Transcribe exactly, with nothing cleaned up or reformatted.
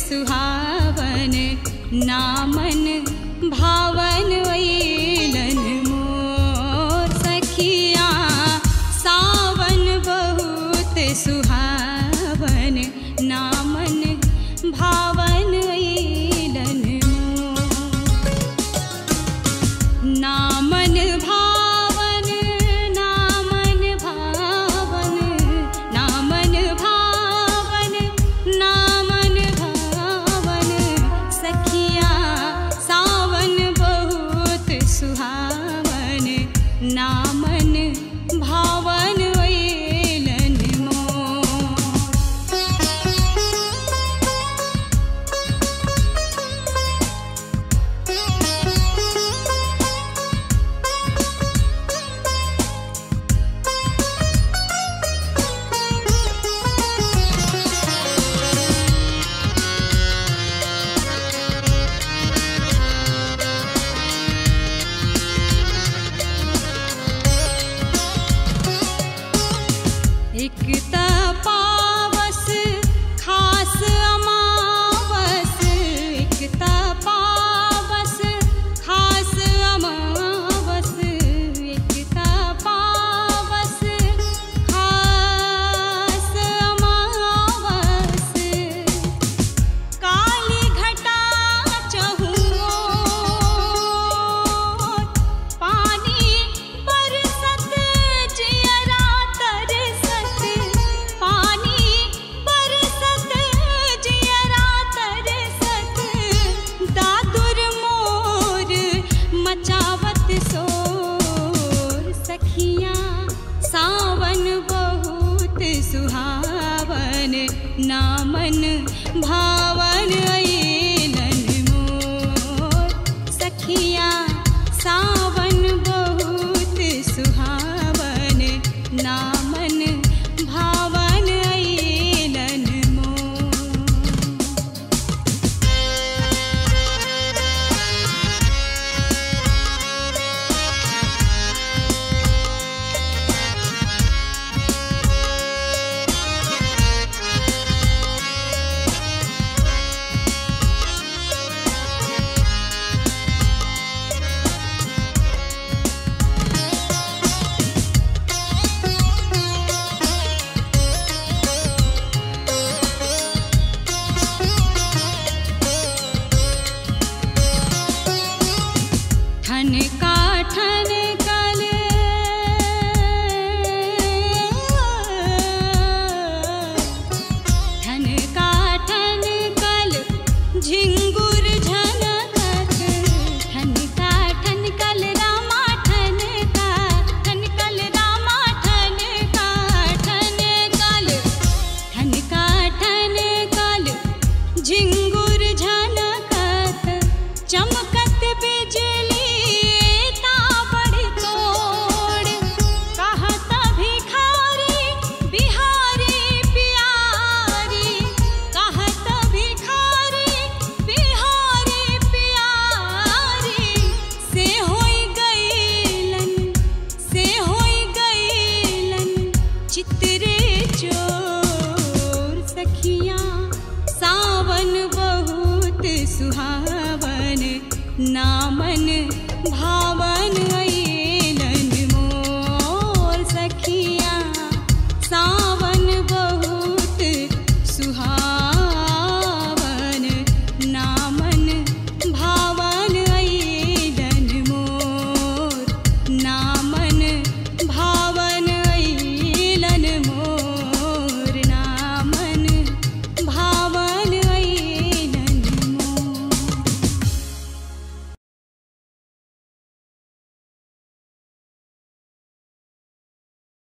सुहावन नामन भावन अइलन मोर सखिया सावन बहुत सुहावन नामन भावन अइलन मोर नामन भावन नामन भावन नामन भावन नामन भावन सखिया सावन बहुत सुहावन नामन भावन अइलन मोर एक पावस खास अमावस एक पावस खास अमावस एक पावस खास अमावस काली घटा चहुओ पानी बरसत जियरा तरसत पानी बरसत जियरा तरसत दादुर मोर मचावत शोर सखिया सावन बहुत सुहावन नामन भावन अइलन मोर सखिया सावन बहुत सुहावन नामन भावन अइलन मोर ठनका ठनकल ठनका ठनकल झिंगुर झनकत ठनका ठनकल रामा ठनका ठनकल रामा ठनका ठनकल ठनका ठनकल झिंगुर झनकत चमकत बिजली चित्रे चोर सखिया सावन बहुत सुहावन नामन भावन